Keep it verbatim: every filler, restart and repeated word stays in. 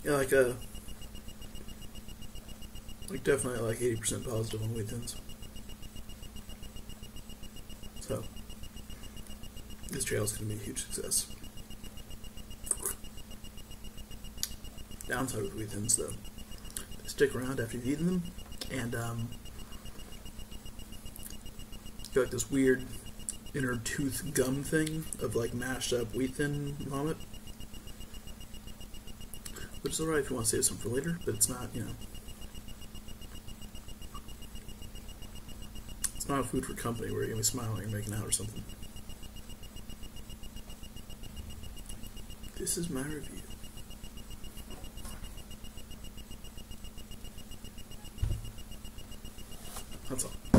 Yeah, like uh, like definitely like eighty percent positive on wheat thins. So this trail is going to be a huge success. Downside with wheat thins, though, they stick around after you've eaten them, and um, you get like this weird inner tooth gum thing of like mashed up wheat thin vomit, which is alright if you want to save some for later, but it's not, you know, it's not a food for company where you're gonna be smiling and making out or something. This is my review. That's all.